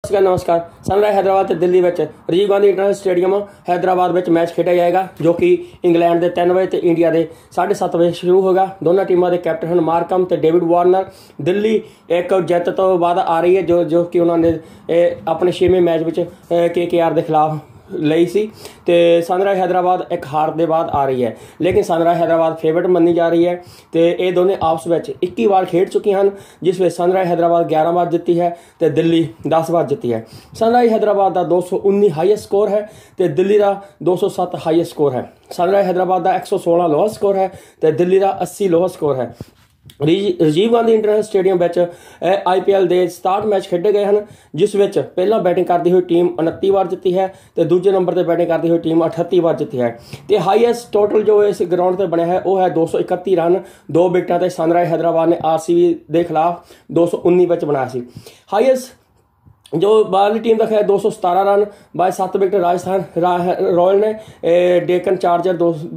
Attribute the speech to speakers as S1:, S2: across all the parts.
S1: नमस्कार। सनराइज हैदराबाद दिल्ली में Rajiv Gandhi international stadium Hyderabad में मैच खेड़ा जाएगा जो कि इंग्लैंड के 3 बजे तो इंडिया के 7:30 बजे शुरू होगा। दोनों टीमों के कैप्टन हैं मार्कम तो डेविड वार्नर। दिल्ली एक जित तो बाद आ रही है जो कि उन्होंने अपने 6वें मैच में KKR के खिलाफ ਲਈ ਸੀ ਤੇ सनराइज हैदराबाद एक हार के बाद आ रही है, लेकिन सनराइज हैदराबाद फेवरेट मनी जा रही है। तो ये दोनों आपस में 21 बार खेड चुकी हैं, जिस में सनराइज हैदराबाद 11 बार जीती है तो दिल्ली 10 बार जीती है। सनराइज हैदराबाद का 219 हाईएस्ट स्कोर है तो दिल्ली का 207 हाईएस्ट स्कोर है। सनराइज हैदराबाद का 116 लोएस्ट स्कोर है तो दिल्ली का 80 लोएस्ट स्कोर है। Rajiv Gandhi international stadium IPL के 67 मैच खेडे गए हैं, जिस विच पहला बैटिंग करती हुई टीम 29 बार जीती है तो दूजे नंबर पर बैटिंग करती हुई टीम 38 बार जीती है। तो हाईएस्ट टोटल जो इस ग्राउंड पर बनया है वह है 231 रन 2 विकेटा से सनराइज हैदराबाद ने RCB के खिलाफ 219 बनाया सी। हाईएस्ट जो बाहरली टीम का है 217 run by 7 wicket Rajasthan Royal ने डेकन चार्जर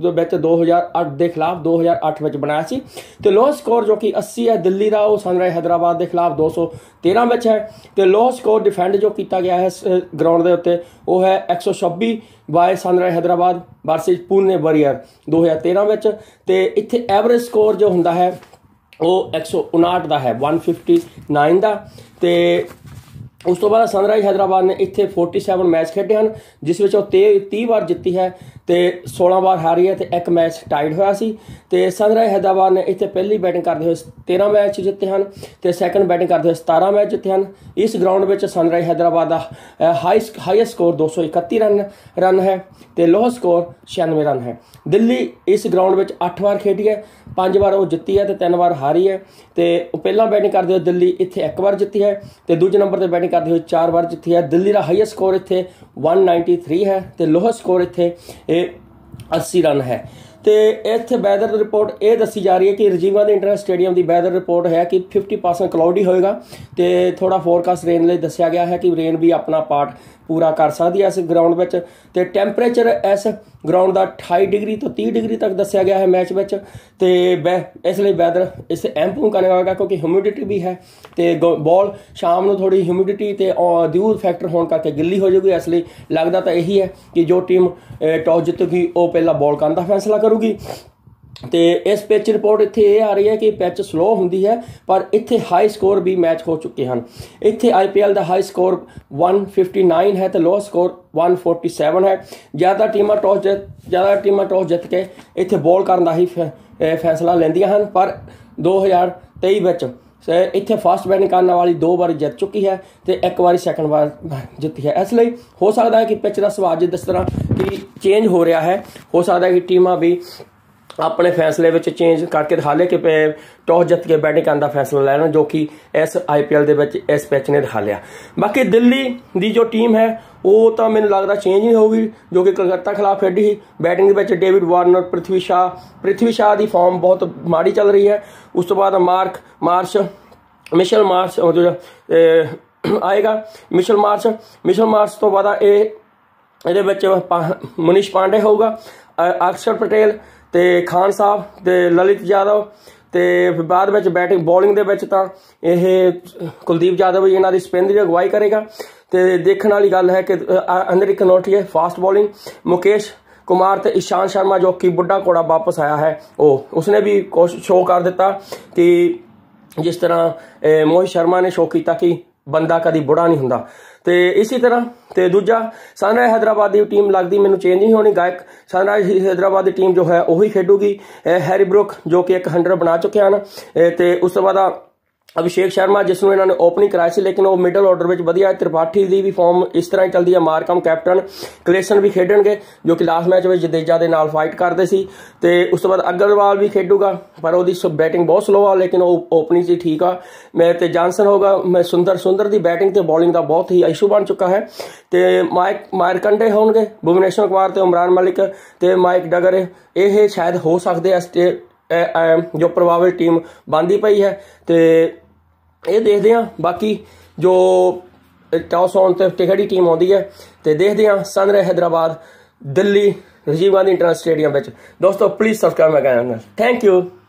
S1: 2008 के खिलाफ 2008 में बनाया सी। तो लोएस्ट स्कोर जो कि 80 है दिल्ली का वो सनराइज हैदराबाद के खिलाफ 213 में है। तो लोएस्ट स्कोर डिफेंड जो किया गया है ग्राउंड के उत्ते वो है 126 by Sunrise Hyderabad versus Pune Warrior 2013 में। तो इत्थे एवरेज स्कोर जो होंदा है वो 159 का है 159 का। तो उस तो बाद सनराइज हैदराबाद ने इत्थे 47 मैच खेडे हैं, जिस विच 30 बार जीती है तो 16 बार हारी है तो एक मैच टाइड होया सी। तो सनराइज हैदराबाद ने इत्थे पहली बैटिंग करते हुए 13 मैच जीते हैं तो सैकेंड बैटिंग करते हुए 17 मैच जीते हैं। इस ग्राउंड में सनराइज हैदराबाद का हाईएस्ट स्कोर 231 रन है तो लोएस्ट स्कोर 96 रन है। दिल्ली इस ग्राउंड में 8 बार खेडी है, 5 बार वो जीती है तो 3 बार हारी है। तो पहला बैटिंग करते हुए दिल्ली इत्थे 1 बार जीती है तो दूजे नंबर पर बैटिंग करते हुए 4 बार जीती है। दिल्ली का हाईएस्ट स्कोर इत्थे 193 है तो लोएस्ट स्कोर इत्थे 80 रन है। तो इत्थे वैदर रिपोर्ट ये दसी जा रही है कि राजीव गांधी इंटरनेशनल स्टेडियम की वैदर रिपोर्ट है कि 50% क्लाउडी होएगा। तो थोड़ा फोरकास्ट रेन लिए दसिया गया है कि रेन भी अपना पार्ट पूरा कर सकती है इस ग्राउंड में। तो टैंपरेचर इस ग्राउंड का 28 डिग्री तो 30 डिग्री तक दसिया गया है मैच में। तो इसलिए वैदर इस अहम भूमिका निभाएगा क्योंकि ह्यूमिडिटी भी है। तो बॉल शाम को थोड़ी ह्यूमिडिटी तो ड्यू फैक्टर होने करके गिल्ली हो जाएगी, इसलिए लगता तो यही है कि जो टीम टॉस जीतेगी वो पहला बॉल करने का फैसला करूगी। तो इस पिच रिपोर्ट इत्थे ये आ रही है कि पिच स्लो होंदी है पर इत्थे हाई स्कोर भी मैच हो चुके हैं। इत्थे IPL का हाई स्कोर 159 है तो लो स्कोर 147 है। ज़्यादा टीमां टॉस जित के इत्थे बॉल करने का ही फैसला लेंदियां हैं, पर 2023 में इत्थे फास्ट बैटिंग करने वाली 2 बार जित चुकी है तो 1 बार सैकेंड बार जीती है। इसलिए हो सकता है कि पिच का सुभाव जिस तरह कि चेंज हो रहा है, हो सकता है कि टीमां भी अपने फैसले में चेंज करके दिखा ले कि टॉस जित के बैटिंग करने का फैसला लेना, जो कि इस IPL के इस पिच ने दिखा लिया। बाकी दिल्ली की जो टीम है वो तो मैंने लगता चेंज नहीं होगी, जो कि कलकत्ता खिलाफ खेडी ही। बैटिंग के डेविड वार्नर पृथ्वी शाह की फॉर्म बहुत माड़ी चल रही है। उस तो बाद मिशेल मार्श आएगा। मिशेल मार्श तो बाद ये मनीष पांडे होगा, अक्षर पटेल तो खान साहब तो ललित यादव। तो बाद में बैटिंग बॉलिंग के कुलदीप यादव इन्हों की स्पिन की अगवाई करेगा। तो देखने वाली गल है कि अंदर कनौटिया फास्ट बॉलिंग, मुकेश कुमार तो ईशांत शर्मा जो कि बुढ़ा घोड़ा वापस आया है उसने भी शो कर दिता कि जिस तरह मोहित शर्मा ने शो किया कि बंदा कभी बुढ़ा नहीं होंदा। तो इसी तरह तो दूजा सनराइज हैदराबाद की टीम लगती मैंने चेंज नहीं होनी। गायक सनराइज हैदराबाद की टीम जो है वही खेडूगी। हैरी ब्रुक जो कि 100 बना चुके हैं। तो उस तो बाद अभिषेक शर्मा जिसनों इन्होंने ओपनिंग कराई सी, लेकिन वो मिडल ऑर्डर में वधिया। त्रिपाठी की भी फॉर्म इस तरह ही चलती है। मार्कम कैप्टन क्लेसन भी खेडणगे जो कि लास्ट मैच में जडेजा के नाल फाइट करते सी। तो उस तो बाद अग्रवाल भी खेडूगा पर वो बैटिंग बहुत स्लो आ, लेकिन वो ओपनिंग से ठीक आ। मैं तो जॉनसन होगा। मैं सुंदर की बैटिंग तो बॉलिंग का बहुत ही इशू बन चुका है। तो मारकंडे होंगे, भुवनेश्वर कुमार तो इमरान मलिक तो माइक डगर, ये शायद हो सकते जो प्रभावित टीम बनती पई है। तो ये देखते हैं बाकी जो टॉस ऑन तो टिकट टीम आती है। तो देखते हैं Sunrise Hyderabad Delhi Rajiv Gandhi international stadium. दोस्तों please subscribe my channel. Thank you.